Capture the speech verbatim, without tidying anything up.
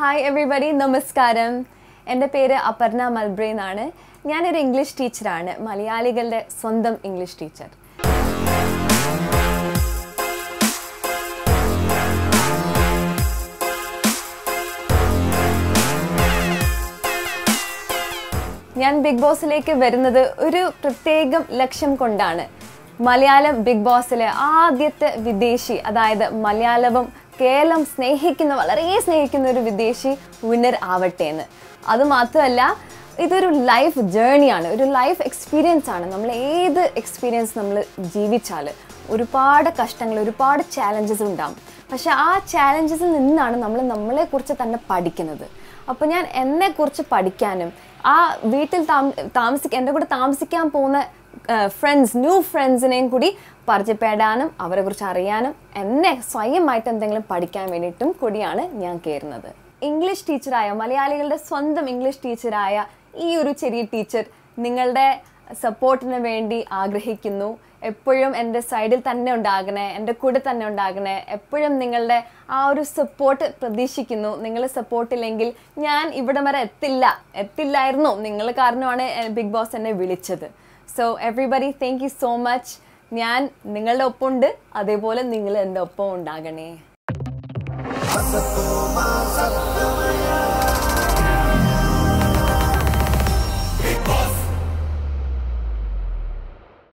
Hi everybody, Namaskaram. എൻ്റെ പേര് Aparna Mulberry എന്നാണ്. ഞാനൊരു ഇംഗ്ലീഷ് ടീച്ചറാണ്, മലയാളികളുടെ സ്വന്തം ഇംഗ്ലീഷ് ടീച്ചർ. ഞാൻ ബിഗ് ബോസിലേക്ക് വരുന്നത് ഒരു പ്രത്യേകം ലക്ഷ്യം കൊണ്ടാണ്. മലയാളം ബിഗ് ബോസിലെ ആദ്യത്തെ വിദേശി, അതായത് മലയാളവും കേരളം സ്നേഹിക്കുന്ന വളരെ സ്നേഹിക്കുന്ന ഒരു വിദേശി വിന്നർ ആവട്ടെ എന്ന്. അതുമാത്രമല്ല, ഇതൊരു ലൈഫ് ജേർണിയാണ്, ഒരു ലൈഫ് എക്സ്പീരിയൻസ് ആണ്. നമ്മൾ ഏത് എക്സ്പീരിയൻസ് നമ്മൾ ജീവിച്ചാൽ ഒരുപാട് കഷ്ടങ്ങൾ, ഒരുപാട് ചാലഞ്ചസ് ഉണ്ടാകും. പക്ഷെ ആ ചാലഞ്ചസിൽ നിന്നാണ് നമ്മൾ നമ്മളെക്കുറിച്ച് തന്നെ പഠിക്കുന്നത്. അപ്പോൾ ഞാൻ എന്നെക്കുറിച്ച് പഠിക്കാനും ആ വീട്ടിൽ താമസിക്കാൻ എൻ്റെ കൂടെ താമസിക്കാൻ പോകുന്ന ഫ്രണ്ട്സ് ന്യൂ ഫ്രണ്ട്സിനെയും കൂടി പരിചയപ്പെടാനും അവരെ കുറിച്ച് അറിയാനും എന്നെ സ്വയമായിട്ട് എന്തെങ്കിലും പഠിക്കാൻ വേണ്ടിയിട്ടും കൂടിയാണ് ഞാൻ കയറുന്നത്. ഇംഗ്ലീഷ് ടീച്ചറായ, മലയാളികളുടെ സ്വന്തം ഇംഗ്ലീഷ് ടീച്ചറായ ഈ ഒരു ചെറിയ ടീച്ചർ നിങ്ങളുടെ സപ്പോർട്ടിന് വേണ്ടി ആഗ്രഹിക്കുന്നു. എപ്പോഴും എൻ്റെ സൈഡിൽ തന്നെ ഉണ്ടാകണേ, എൻ്റെ കൂടെ തന്നെ ഉണ്ടാകണേ. എപ്പോഴും നിങ്ങളുടെ ആ ഒരു സപ്പോർട്ട് പ്രതീക്ഷിക്കുന്നു. നിങ്ങൾ സപ്പോർട്ടില്ലെങ്കിൽ ഞാൻ ഇവിടെ വരെ എത്തില്ല എത്തില്ലായിരുന്നു നിങ്ങൾ കാരണമാണ് ബിഗ് ബോസ് എന്നെ വിളിച്ചത്. So everybody, thank you so much. ഞാൻ നിങ്ങളുടെ ഒപ്പം ഉണ്ട്, അതേപോലെ നിങ്ങൾ എൻ്റെ ഒപ്പം ഉണ്ടാകണേ.